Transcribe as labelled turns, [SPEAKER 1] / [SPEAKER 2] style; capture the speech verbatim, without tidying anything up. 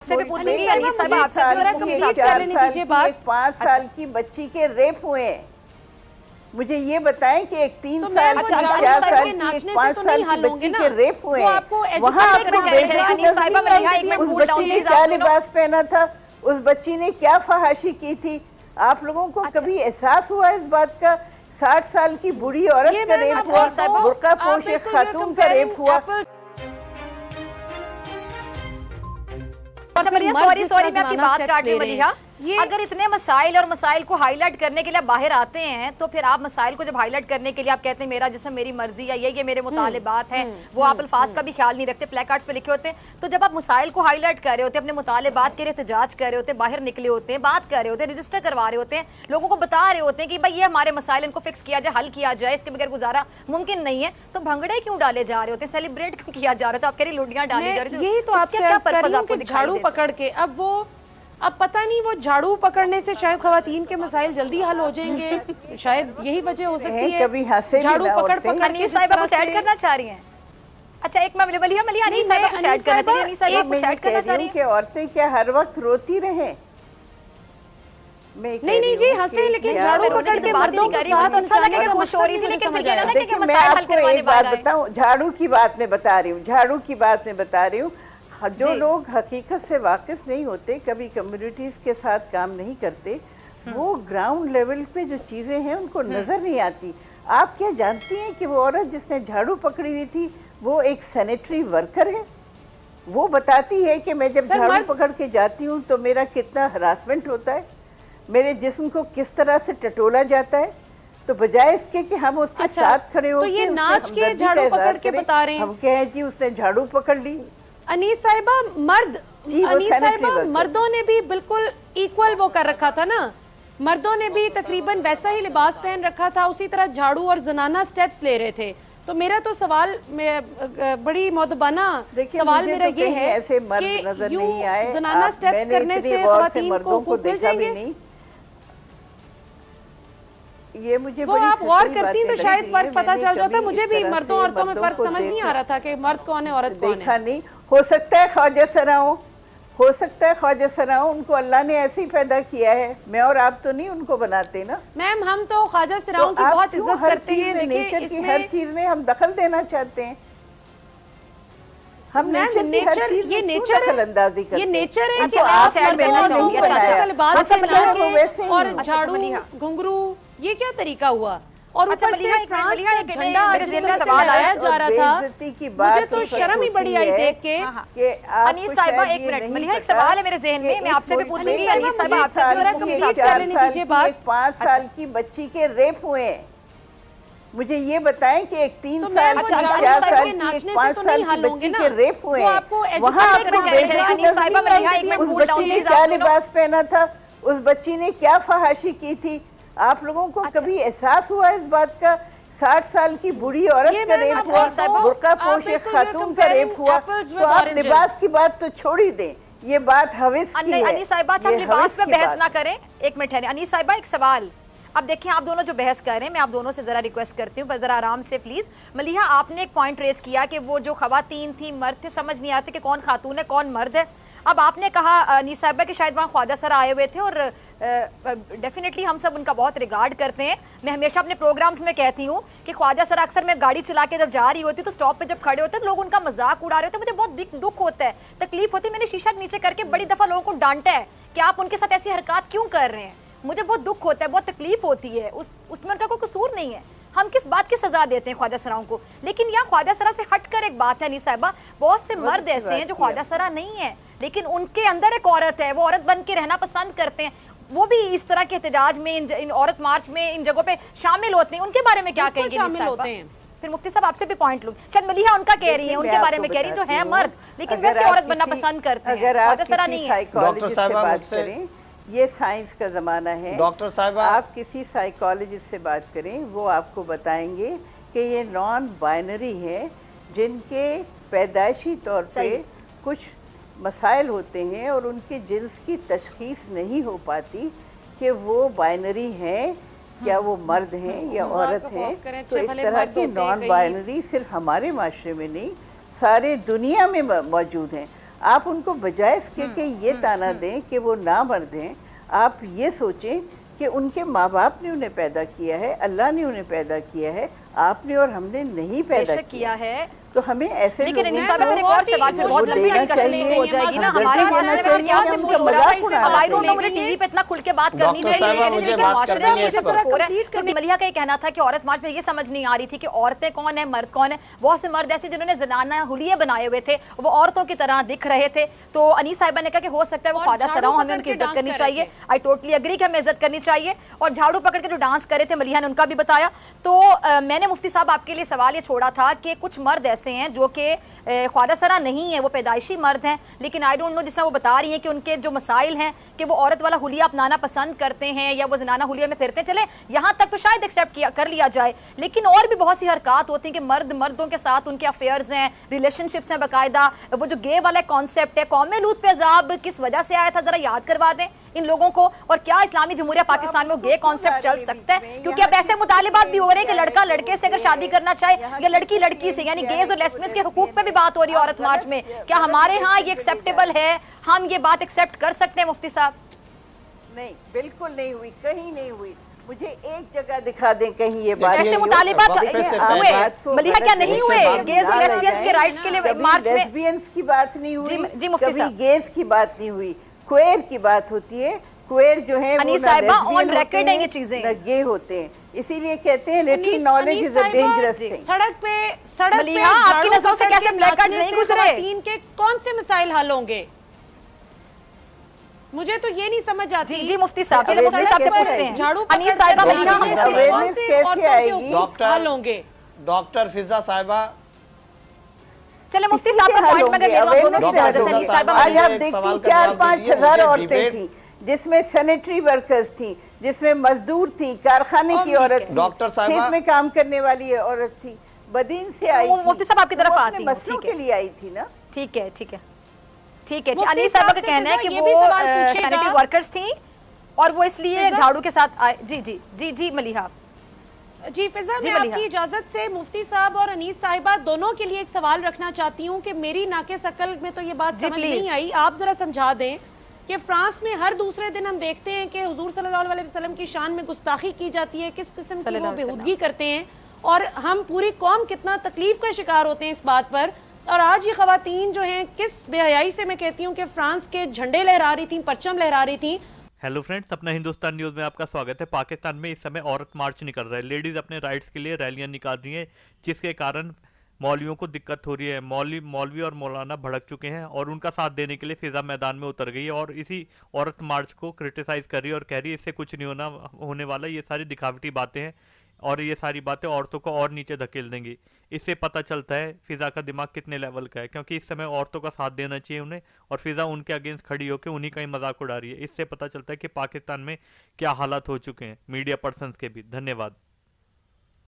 [SPEAKER 1] से भी पूछूंगी, अनीस साहिबा आपसे भी,
[SPEAKER 2] चार साल की, पाँच साल की बच्ची के रेप हुए हैं। मुझे ये बताएं कि एक तीन साल की, चार साल की, एक पाँच साल की बच्ची के रेप हुए हैं, वहाँ उस बच्ची ने क्या लिबास पहना था, उस बच्ची ने क्या फहाशी की थी? आप लोगों को कभी एहसास हुआ इस बात का? साठ साल की बूढ़ी औरत का रेप हुआ, बुर्का पोश एक खातून का रेप हुआ।
[SPEAKER 1] अच्छा मलिहा, सॉरी सॉरी मैं आपकी बात काट रही हूँ मलिहा। अगर इतने मसाइल और मसाइल को हाईलाइट करने के लिए आप बाहर आते हैं, तो फिर आप मसाइल को जब हाईलाइट करने के लिए आप कहते हैं मेरा जिसम मेरी मर्जी या ये ये मेरे मुतालिबात हैं, वो आप अल्फाज का भी ख्याल नहीं रखते, प्लेकार्ड्स पे लिखे होते हैं। तो जब आप मसाइल को हाईलाइट कर रहे होते हैं, अपने मुतालिबात के लिए एहतजाज कर रहे होते हैं, बाहर निकले होते हैं, बात कर रहे होते हैं, रजिस्टर करवा रहे होते हैं, लोगों को बता रहे होते हैं कि भाई ये हमारे मसाइल, इनको फिक्स किया जाए, हल किया जाए, इसके बगैर गुजारा मुमकिन नहीं है, तो भंगड़े क्यों डाले जा रहे होते हैं, सेलिब्रेट क्यों किया जा रहा है? तो आप कह रही लुडियां डाली जा रही थी,
[SPEAKER 3] यही तो आपसे क्या पर्पस आपको झाड़ू पकड़ के, अब वो अब पता नहीं वो झाड़ू पकड़ने से शायद खवातीन के मसाइल जल्दी हल हो जाएंगे, शायद यही वजह हो सकती है।
[SPEAKER 2] कभी हंसे
[SPEAKER 3] झाड़ू पकड़ पकड़
[SPEAKER 1] अनीस साहिबा कुछ ऐड करना चाह रही हैं? अच्छा एक मैं मलिहा मलिहा अनीस साहिबा कुछ ऐड करना चाहिए, अनीस साहिबा कुछ ऐड करना चाह रही हैं?
[SPEAKER 2] औरतें क्या हर वक्त रोती रहे?
[SPEAKER 3] नहीं नहीं जी हंसे, लेकिन झाड़ू पकड़ के मर्दों के साथ
[SPEAKER 1] अच्छा लगेगा, खुश हो रही थी, लेकिन फिर कहना ना कि
[SPEAKER 2] मैं आपको एक बात बताऊं, झाड़ू की बात में बता रही हूँ, झाड़ू की बात में बता रही हूँ। जो लोग हकीकत से वाकिफ नहीं होते, कभी कम्युनिटीज के साथ काम नहीं करते, वो ग्राउंड लेवल पे जो चीजें हैं उनको नजर नहीं आती। आप क्या जानती हैं कि वो औरत जिसने झाड़ू पकड़ी हुई थी वो एक सैनिटरी वर्कर है? वो बताती है कि मैं जब झाड़ू पकड़ के जाती हूँ तो मेरा कितना हरासमेंट होता है, मेरे जिस्म को किस तरह से टटोला जाता है। तो बजाय इसके कि हम उसके अच्छा, साथ खड़े हो,
[SPEAKER 3] तो ये नाच के झाड़ू पकड़ के बता रहे हैं,
[SPEAKER 2] हम कहें जी उसने झाड़ू पकड़ ली।
[SPEAKER 3] अनीस साहिबा मर्द अनीस साहिबा मर्दों ने भी बिल्कुल इक्वल वो कर रखा था ना, मर्दों ने भी तकरीबन वैसा ही लिबास पहन रखा था, उसी तरह झाड़ू और जनाना स्टेप्स ले रहे थे। तो मेरा तो सवाल बड़ी मौदबाना सवाल मेरा ये है कि यूं जनाना स्टेप्स करने से ख्वातीन को हुकूक मिल जाएंगे?
[SPEAKER 2] ये मुझे
[SPEAKER 3] वो आप गौर करती तो शायद फर्क पता चल जाता। मुझे भी मर्दों औरतों में फर्क समझ नहीं आ रहा था कि मर्द कौन है औरत कौन है।
[SPEAKER 2] देखा नहीं, हो सकता है ख्वाजा सराओं, हो सकता है ख्वाजा सराओं, उनको अल्लाह ने ऐसे ही पैदा किया है, मैं और आप तो नहीं उनको बनाते ना।
[SPEAKER 3] मैम हम तो ख्वाजा सराओं की बहुत इज्जत करते हैं,
[SPEAKER 2] नेचर की हर चीज में हम दखल देना चाहते हैं। हम
[SPEAKER 3] नेचर, नेचर ये नेचर
[SPEAKER 2] अंदाजी करते
[SPEAKER 3] ये नेचर है
[SPEAKER 1] कि आप
[SPEAKER 3] और झाड़ू घुंघरू, ये क्या तरीका हुआ? और
[SPEAKER 1] अच्छा
[SPEAKER 3] ऊपर से फ्रांस का झंडा मेरे ज़हन में सवाल आया जा रहा था, मुझे तो शर्म ही बड़ी आई देख के।
[SPEAKER 1] अनीस साहिबा एक मिनट, मलिहा एक सवाल है मेरे ज़हन में, मैं आपसे भी पूछूंगी, अनीस साहिबा आपसे भी,
[SPEAKER 2] पाँच साल की बच्ची के रेप हुए हैं। मुझे ये बताएं कि एक तीन साल की, चार साल की, एक पाँच साल की बच्ची के रेप हुए हैं, वहाँ उस बच्ची ने क्या लिबास पहना था, उस बच्ची ने क्या फहाशी की थी? आप लोगों को अच्छा। कभी एहसास हुआ इस बात का? साठ साल की बूढ़ी औरत का रेप हुआ, बुर्का पोश एक खातून का रेप हुआ, तो आप लिबास की बात तो छोड़ ही दें, ये बात हविस की है।
[SPEAKER 1] अनीस साहिबा आप लिबास पे बहस ना करें, एक मिनट है। अनीस साहिबा एक सवाल, अब देखिए आप दोनों जो बहस कर रहे हैं, मैं आप दोनों से जरा रिक्वेस्ट करती हूँ, जरा आराम से प्लीज। मलिहा आपने एक पॉइंट रेस किया कि वो जो खवातीन थी मर्द थे, समझ नहीं आते कि कौन खातून है कौन मर्द है। अब आपने कहा अनीस साहिबा कि शायद वहाँ ख्वाजा सर आए हुए थे, और डेफिनेटली हम सब उनका बहुत रिगार्ड करते हैं। मैं हमेशा अपने प्रोग्राम्स में कहती हूँ कि ख्वाजा सर अक्सर मैं गाड़ी चला के जब जा रही होती तो स्टॉप पे जब खड़े होते तो लोग उनका मजाक उड़ा रहे होते, मुझे बहुत दुख होता है, तकलीफ होती है। मैंने शीशा नीचे करके बड़ी दफा लोगों को डांटा है कि आप उनके साथ ऐसी हरकत क्यों कर रहे हैं, मुझे बहुत दुख होता है, बहुत तकलीफ होती है, उस उसमें उनका कोई कसूर नहीं है। हम किस बात की सजा देते हैं ख्वाजा सराओं को? लेकिन यहाँ ख्वाजा सरा से हटकर एक बात है अनीस साहिबा, बहुत से मर्द ऐसे हैं जो ख्वाजा सरा नहीं है, लेकिन उनके अंदर एक औरत है, वो औरत बन के रहना पसंद करते हैं, वो भी इस तरह के एहतजाज में, इन, इन औरत मार्च में, इन जगहों पे शामिल होते हैं। उनके बारे में क्या कहेंगे अनीस साहिबा? फिर मुफ्ती साहब आपसे भी पॉइंट लूं। शायद मलिहा उनका कह रही है, उनके बारे में कह रही है, जो है मर्द लेकिन वैसे औरत बनना पसंद करते हैं, ख्वाजा सरा नहीं है।
[SPEAKER 2] डॉक्टर साहब ये साइंस का ज़माना है,
[SPEAKER 4] डॉक्टर साहब
[SPEAKER 2] आप किसी साइकोलॉजिस्ट से बात करें, वो आपको बताएंगे कि ये नॉन बाइनरी है, जिनके पैदाइशी तौर पे कुछ मसाइल होते हैं और उनके जिन्स की तशखीस नहीं हो पाती कि वो बाइनरी हैं या वो मर्द हैं या औरत हैं। तो इस तरह के नॉन बाइनरी सिर्फ हमारे माशरे में नहीं, सारे दुनिया में मौजूद हैं। आप उनको बजाय इसके कि ये ताना दें कि वो ना मर दें, आप ये सोचें कि उनके माँ बाप ने उन्हें पैदा किया है, अल्लाह ने उन्हें पैदा किया है, आपने और हमने नहीं पैदा
[SPEAKER 1] किया है।
[SPEAKER 2] तो हमें ऐसे
[SPEAKER 1] लेकिन अनीसा में एक और सवाल, फिर बहुत लंबी डिस्कशन शुरू हो जाएगी ना हमारे माशरे में। क्या कुछ हो रहा है? अब आई डोंट नो, मुझे टीवी पे इतना खुल के बात करनी चाहिए, लेकिन माशरे में ये सब हो रहा है। तो मलिहा का ये कहना था कि औरत मार्च में ये समझ नहीं आ रही थी कि औरतें कौन है, मर्द कौन है। बहुत से मर्द ऐसे जिन्होंने ज़नाना हुलिये बनाए हुए थे, वो औरतों की तरह दिख रहे थे। तो अनीस साहिबा ने कहा कि हो सकता है वो ख्वाजा सराओ, हमें उनकी इज्जत करनी चाहिए। आई टोटली एग्री कि हमें इज्जत करनी चाहिए। और झाड़ू पकड़ के जो डांस करे थे मलिहा ने उनका भी बताया। तो मैंने मुफ्ती साहब आपके लिए सवाल ये छोड़ा था कि कुछ मर्द ऐसे हैं जो कि ख्वाजा सरा नहीं है, वो पैदाइशी मर्द हैं, लेकिन आई डोंट नो, जिससे वो बता रही हैं कि उनके जो मसाइल हैं कि वो औरत वाला हुलिया अपनाना पसंद करते हैं या वो जनाना हुलिया में फिरते चले, यहाँ तक तो शायद एक्सेप्ट किया कर लिया जाए। लेकिन और भी बहुत सी हरकत होती हैं कि मर्द मर्दों के साथ उनके अफेयर्स हैं, रिलेशनशिप्स हैं बाकायदा। वो जो गे वाला कॉन्सेप्ट है, कौम लूत पे अजाब किस वजह से आया था, जरा याद करवा दें इन लोगों को। और क्या इस्लामी जमहूरिया पाकिस्तान में गे कॉन्सेप्ट चल सकता है? क्योंकि अब ऐसे मुतालिबात भी हो रहे हैं कि लड़का लड़के से अगर शादी करना चाहे या लड़की लड़की से, यानी गेज और लेस्बियंस के हुकूक पे भी बात हो रही है औरत मार्च में। क्या हमारे यहाँ ये एक्सेप्टेबल है? हम ये बात एक्सेप्ट कर सकते हैं मुफ्ती साहब?
[SPEAKER 2] नहीं, बिल्कुल नहीं हुई, कहीं नहीं हुई। मुझे एक जगह दिखा दें कहीं ये बात।
[SPEAKER 1] ऐसे मुतालिबात हुए मलिहा, क्या नहीं हुए? गेज और लेस्बियंस के राइट्स के लिए मार्च में
[SPEAKER 2] लेस्बियंस की बात नहीं हुई,
[SPEAKER 1] जी मुफ्ती साहब,
[SPEAKER 2] गेज की बात नहीं हुई, क्वेयर की बात होती है। क्वेयर जो है
[SPEAKER 1] वो साहिबा ऑन रिकॉर्ड है ये चीजें,
[SPEAKER 2] गे होते हैं, इसीलिए कहते हैं little knowledge is a dangerous thing.
[SPEAKER 3] सड़क पे सड़क पे
[SPEAKER 1] आपकी नजरों से कैसे ब्लैक कार्ड्स नहीं गुजरे?
[SPEAKER 3] तीन के कौन से मसाइल हल होंगे? मुझे तो ये नहीं समझ आती।
[SPEAKER 1] जी जी मुफ्ती साहब, चलिए मुफ्ती साहब से पूछते हैं। झाड़ू अनीस साहिबा मलिहा
[SPEAKER 2] कौन से औरतों
[SPEAKER 3] के हल होंगे?
[SPEAKER 4] डॉक्टर फिजा साहिबा,
[SPEAKER 1] चले मुफ्ती साहब का पॉइंट में ले लो दोनों की वजह से। अनीस साहिबा
[SPEAKER 2] आज आप देखती चार पाँच हजार औरतें थी, जिसमें सैनिटरी वर्कर्स थी, जिसमें मजदूर थी, कारखाने की औरत थी,
[SPEAKER 4] डॉक्टर साहिबा
[SPEAKER 2] खेत में काम करने वाली औरत थी, बदीन से आई थी।
[SPEAKER 1] मुफ्ती साहब आपकी तरफ आती है,
[SPEAKER 2] मसलों के लिए आई थी ना।
[SPEAKER 1] ठीक है ठीक है ठीक है। अनीस साहिबा का कहना है कि वो सैनिटरी वर्कर्स थी और वो इसलिए झाड़ू के साथ आए। जी जी जी जी मलिहा
[SPEAKER 3] जी फिजा, मैं आपकी इजाजत से मुफ्ती साहब और अनीस साहिबा दोनों के लिए एक सवाल रखना चाहती हूँ कि मेरी नाके शकल में तो ये बात समझ नहीं आई, आप जरा समझा दें कि फ्रांस में हर दूसरे दिन हम देखते हैं कि हुजूर सल्लल्लाहु अलैहि वसल्लम की शान में गुस्ताखी की जाती है, किस किस्म की वो बेहूदगी करते हैं, और हम पूरी कौम कितना तकलीफ का शिकार होते हैं इस बात पर। और आज ये खवातीन जो हैं किस बेहयाई से, मैं कहती हूँ कि फ्रांस के झंडे लहरा रही थी, परचम लहरा रही थी।
[SPEAKER 5] हेलो फ्रेंड्स, अपना हिंदुस्तान न्यूज़ में आपका स्वागत है। पाकिस्तान में इस समय औरत मार्च निकल रहा है। लेडीज़ अपने राइट्स के लिए रैलियां निकाल रही हैं, जिसके कारण मौलवियों को दिक्कत हो रही है। मौलवी मौलवी और मौलाना भड़क चुके हैं और उनका साथ देने के लिए फिजा मैदान में उतर गई है और इसी औरत मार्च को क्रिटिसाइज़ कर रही है और कह रही है इससे कुछ नहीं होना होने वाला, ये सारी दिखावटी बातें हैं और ये सारी बातें औरतों को और नीचे धकेल देंगी। इससे पता चलता है फिजा का दिमाग कितने लेवल का है, क्योंकि इस समय औरतों का साथ देना चाहिए उन्हें और फिजा उनके अगेंस्ट खड़ी होकर उन्हीं का ही मजाक उड़ा रही है। इससे पता चलता है कि पाकिस्तान में क्या हालात हो चुके हैं मीडिया पर्सन्स के भी। धन्यवाद।